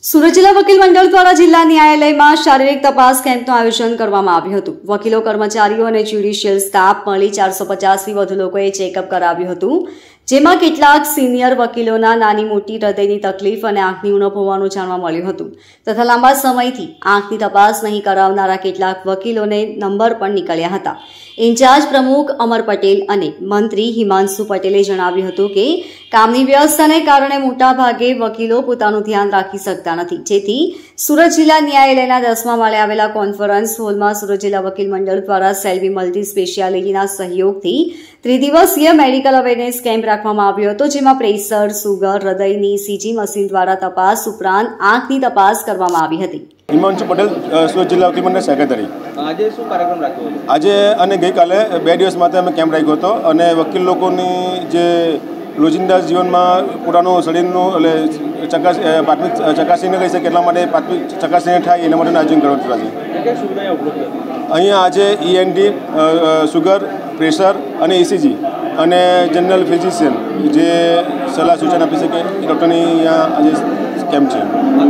સુરત જિલ્લા વકીલ મંડળ દ્વારા જિલ્લા ન્યાયાલયમાં શારીરિક તપાસ કેમ્પનું આયોજન કરવામાં આવ્યું હતું। વકીલો, કર્મચારીઓ અને જ્યુડિશિયલ સ્ટાફ મળી 450થી વધુ લોકોએ ચેકઅપ કરાવ્યું હતું, જેમાં કેટલાક સિનિયર વકીલોના નાની મોટી હૃદયની તકલીફ અને આંખની ઉણપ હોવાનું જાણવા મળ્યું હતું તથા લાંબા સમયથી આંખની તપાસ નહીં કરાવનારા કેટલાક વકીલોને નંબર પણ નીકળ્યા હતા। ઇન્ચાર્જ પ્રમુખ અમર પટેલ અને મંત્રી હિમાંશુ પટેલે જણાવ્યું હતું કે કામની વ્યવસ્થાને કારણે મોટા ભાગે વકીલો પોતાનું ધ્યાન રાખી શકતા નથી, જેથી સુરત જિલ્લા ન્યાયાલયના 10મા માળે આવેલા કોન્ફરન્સ હોલમાં સુરત જિલ્લા વકીલ મંડળ દ્વારા સેલ્વી મલ્ટી સ્પેશિયાલિટીના સહયોગથી ત્રિદિવસીય મેડિકલ અવેરનેસ કેમ્પ રાખવામાં આવ્યો હતો, જેમાં પ્રેશર, સુગર, હૃદયની સીજી મશીન દ્વારા તપાસ ઉપરાંત આંખની તપાસ કરવામાં આવી હતી। હિમાંશુ પટેલ, સુરત જિલ્લા વકીલ મંડળ સેક્રેટરી। આજે શું કાર્યક્રમ રાખ્યો હતો? આજે અને ગઈકાલે 2 દિવસ માટે અમે કેમ્પ રાખ્યો હતો અને વકીલ લોકોની જે રોજિંદા જીવનમાં પોતાનું શરીરનું એટલે પ્રાથમિક ચકાસણીને કહી શકે એટલા માટે પ્રાથમિક ચકાસણી થાય એના માટેનું આયોજન કરવામાં આવ્યું। અહીંયા આજે ENT, સુગર, પ્રેશર અને ECG અને જનરલ ફિઝિશિયન જે સલાહ સૂચન આપી શકે એ ડૉક્ટરની અહીંયા આજે કેમ્પ છે।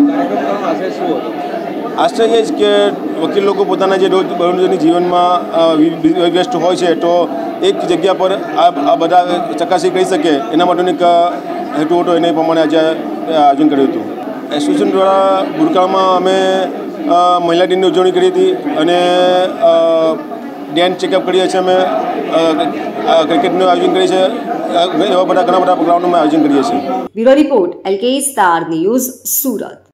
આશય એ જ કે વકીલ લોકો પોતાના જે રોજબરોજની જીવનમાં વ્યસ્ત હોય છે તો એક જગ્યા પર આ બધા ચકાસણી કરી શકે એના માટેનો એક હેતુ હતો, એને પ્રમાણે આજે આયોજન કર્યું હતું। એસોસિએશન દ્વારા ભૂતકાળમાં અમે મહિલા દિનની ઉજવણી કરી હતી અને ડેન્ટ ચેકઅપ કરીએ છીએ, અમે ક્રિકેટનું આયોજન કરીએ છીએ, એવા બધા ઘણા બધા પ્રોગ્રામનું આયોજન કરીએ છીએ। Bureau report, LK Star News, Surat.